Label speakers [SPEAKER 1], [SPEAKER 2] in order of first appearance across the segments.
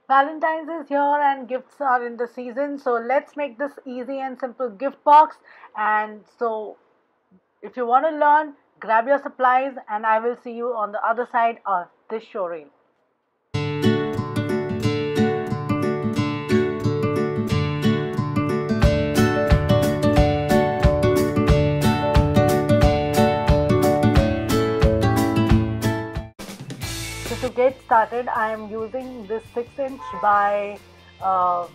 [SPEAKER 1] Valentine's is here and gifts are in the season, so let's make this easy and simple gift box. And so, if you want to learn, grab your supplies, and I will see you on the other side of this showreel. So, to get started, I am using this 6-inch by uh,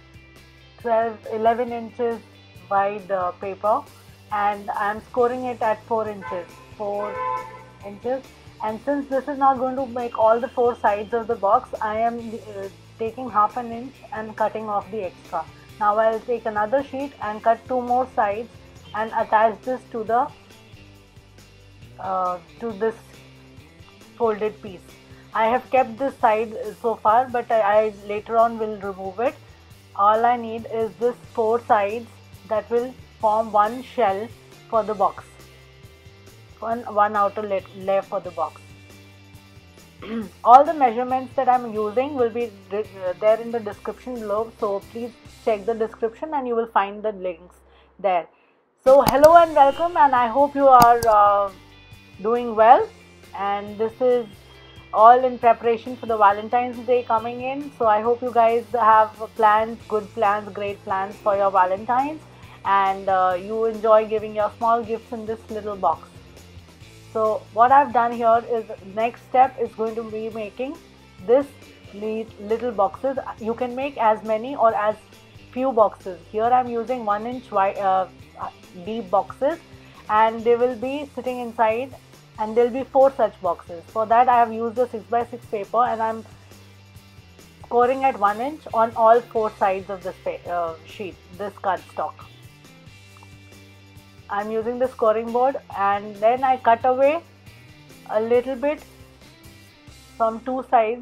[SPEAKER 1] 11 inches wide paper, and I'm scoring it at 4 inches. And since this is not going to make all the four sides of the box, I am taking half an inch and cutting off the extra. Now I'll take another sheet and cut two more sides and attach this to this folded piece. I have kept this side so far, but I later on will remove it. All I need is this four sides that will form one shell for the box, one outer layer for the box. All the measurements that I'm using will be there in the description below, so please check the description and you will find the links there. So hello and welcome, and I hope you are doing well, and this is all in preparation for the Valentine's Day coming in. So I hope you guys have plans, good plans, great plans for your Valentine's, and you enjoy giving your small gifts in this little box. So what I've done here is, next step is going to be making this little boxes. You can make as many or as few boxes. Here I'm using 1-inch wide deep boxes, and they will be sitting inside, and there will be 4 such boxes. For that I have used a 6x6 paper, and I'm scoring at 1 inch on all 4 sides of this sheet, this cardstock. I'm using the scoring board, and then I cut away a little bit from 2 sides,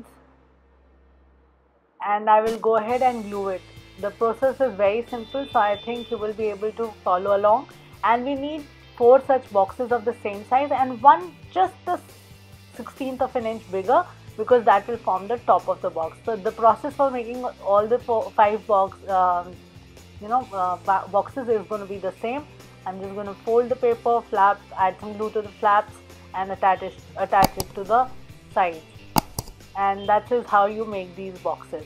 [SPEAKER 1] and I will go ahead and glue it. The process is very simple, so I think you will be able to follow along. And we need 4 such boxes of the same size, and one just the 16th of an inch bigger, because that will form the top of the box. So the process for making all the 5 boxes is going to be the same. I'm just going to fold the paper, flaps, add some glue to the flaps, and attach it to the sides. And that is how you make these boxes.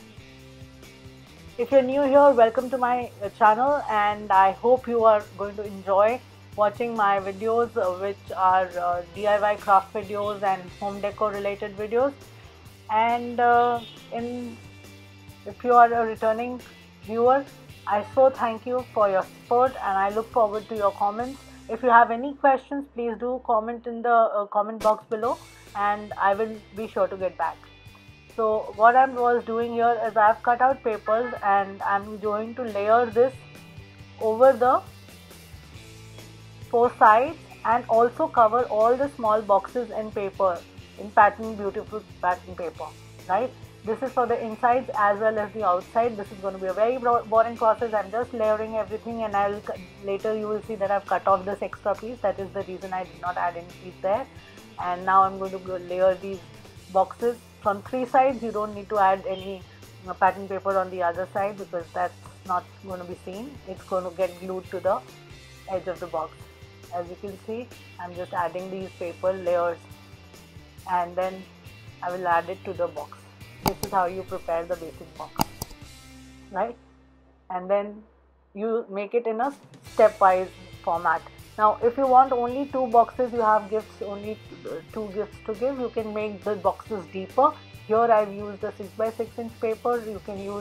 [SPEAKER 1] If you're new here, welcome to my channel, and I hope you are going to enjoy watching my videos, which are DIY craft videos and home decor related videos. And if you are a returning viewer, I so thank you for your support, and I look forward to your comments. If you have any questions, please do comment in the comment box below, and I will be sure to get back. So what I was doing here is I have cut out papers, and I'm going to layer this over the 4 sides, and also cover all the small boxes in paper, in beautiful pattern paper, right? This is for the insides as well as the outside. This is going to be a very boring process. I'm just layering everything, and later you will see that I've cut off this extra piece. That is the reason I did not add any piece there. And now I'm going to layer these boxes from 3 sides. You don't need to add any pattern paper on the other side, because that's not going to be seen. It's going to get glued to the edge of the box. As you can see, I'm just adding these paper layers, and then I will add it to the box. This is how you prepare the basic box, right? And then you make it in a stepwise format. Now if you want only 2 boxes, you have gifts, only 2 gifts to give, you can make the boxes deeper. Here I've used a 6x6 inch paper. You can use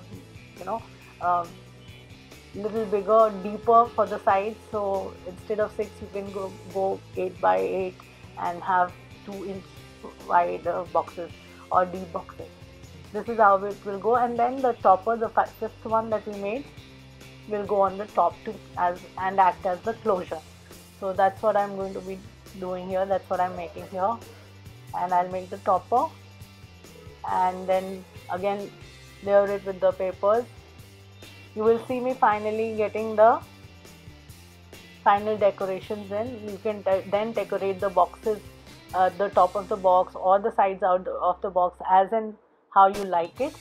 [SPEAKER 1] little bigger, deeper for the sides. So instead of 6, you can go 8x8 and have 2-inch wide boxes or deep boxes. This is how it will go, and then the topper, the 5th one that we made, will go on the top too, and act as the closure. So that's what I'm going to be doing here. That's what I'm making here, and I'll make the topper, and then again layer it with the papers. You will see me finally getting the final decorations in. You can then decorate the boxes, the top of the box or the sides out of the box as and how you like it.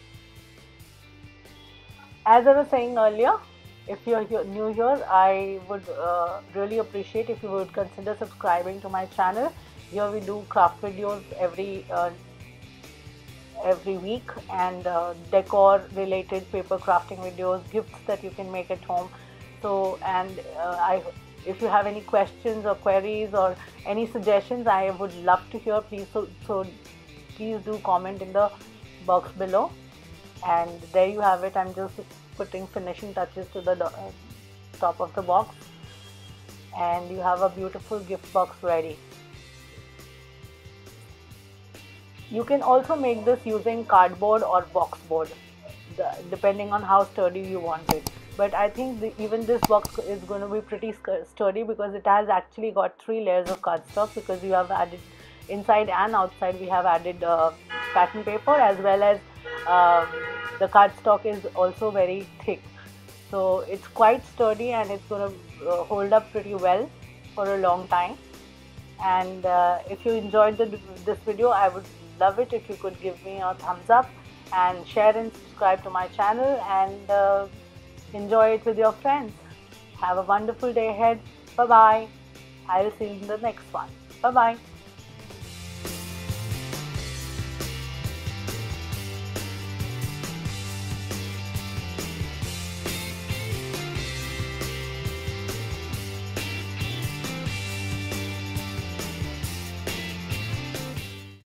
[SPEAKER 1] As I was saying earlier, if you're new here, I would really appreciate if you would consider subscribing to my channel. Here we do craft videos every week, and decor related paper crafting videos, gifts that you can make at home. So, and if you have any questions or queries or any suggestions, I would love to hear. Please please do comment in the box below. And there you have it. I'm just putting finishing touches to the top of the box, and you have a beautiful gift box ready. You can also make this using cardboard or box board, depending on how sturdy you want it. But I think even this box is going to be pretty sturdy, because it has actually got 3 layers of cardstock, because you have added inside and outside, we have added pattern paper, as well as the cardstock is also very thick. So it's quite sturdy, and it's going to hold up pretty well for a long time. And if you enjoyed this video, I would love it if you could give me a thumbs up and share and subscribe to my channel, and enjoy it with your friends. Have a wonderful day ahead. Bye bye. I will see you in the next one. Bye bye.